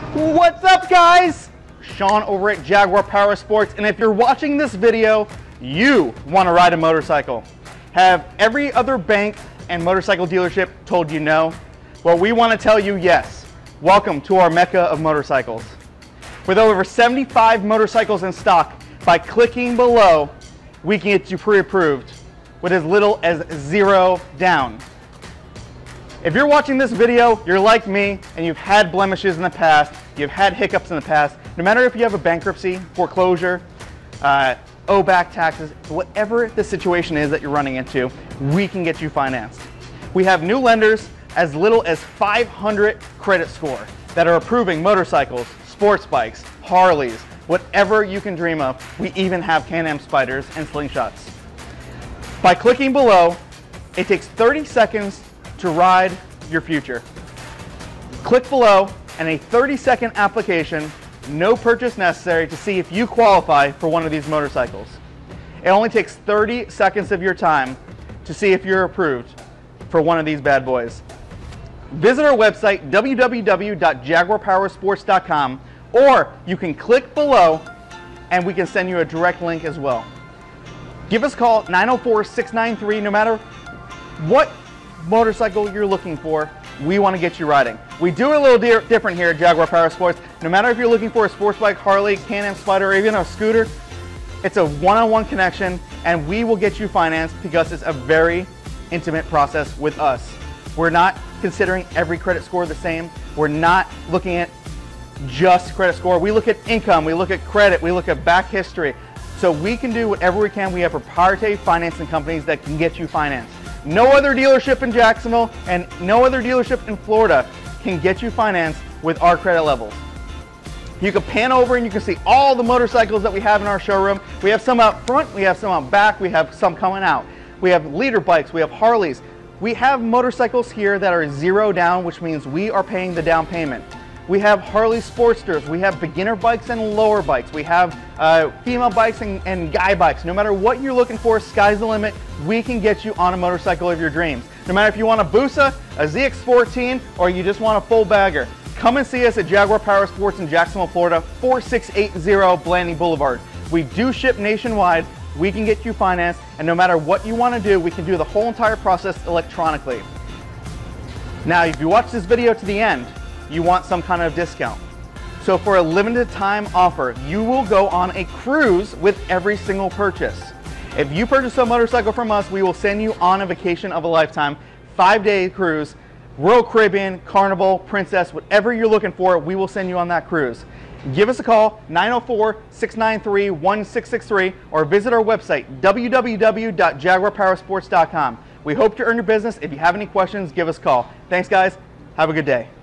What's up, guys? Sean over at Jaguar Power Sports, and if you're watching this video, you want to ride a motorcycle. Have every other bank and motorcycle dealership told you no? Well, we want to tell you yes. Welcome to our mecca of motorcycles. With over 75 motorcycles in stock, by clicking below, we can get you pre-approved with as little as $0 down. If you're watching this video, you're like me and you've had blemishes in the past, you've had hiccups in the past, no matter if you have a bankruptcy, foreclosure, owe back taxes, whatever the situation is that you're running into, we can get you financed. We have new lenders as little as 500 credit score that are approving motorcycles, sports bikes, Harleys, whatever you can dream of. We even have Can-Am Spyders and Slingshots. By clicking below, it takes 30 seconds to ride your future. Click below and a 30-second application, no purchase necessary, to see if you qualify for one of these motorcycles. It only takes 30 seconds of your time to see if you're approved for one of these bad boys. Visit our website, www.jaguarpowersports.com, or you can click below and we can send you a direct link as well. Give us a call, 904-693, no matter what motorcycle you're looking for, we want to get you riding. We do it a little different here at Jaguar Power Sports. No matter if you're looking for a sports bike, Harley, Can-Am Spider, or even a scooter, it's a one-on-one connection, and we will get you financed because it's a very intimate process with us. We're not considering every credit score the same. We're not looking at just credit score. We look at income, we look at credit, we look at back history. So we can do whatever we can. We have proprietary financing companies that can get you financed. No other dealership in Jacksonville and no other dealership in Florida can get you financed with our credit levels. You can pan over and you can see all the motorcycles that we have in our showroom. We have some out front, we have some out back, we have some coming out. We have leader bikes, we have Harleys. We have motorcycles here that are $0 down, which means we are paying the down payment. We have Harley Sportsters, we have beginner bikes and lower bikes, we have female bikes and guy bikes. No matter what you're looking for, sky's the limit. We can get you on a motorcycle of your dreams. No matter if you want a Busa, a ZX14, or you just want a full bagger, come and see us at Jaguar Power Sports in Jacksonville, Florida, 4680 Blanding Boulevard. We do ship nationwide. We can get you financed, and no matter what you want to do, we can do the whole entire process electronically. Now, if you watch this video to the end, you want some kind of discount. So for a limited time offer, you will go on a cruise with every single purchase. If you purchase a motorcycle from us, we will send you on a vacation of a lifetime, 5-day cruise, Royal Caribbean, Carnival, Princess, whatever you're looking for, we will send you on that cruise. Give us a call, 904-693-1663, or visit our website, www.jaguarpowersports.com. We hope to earn your business. If you have any questions, give us a call. Thanks, guys. Have a good day.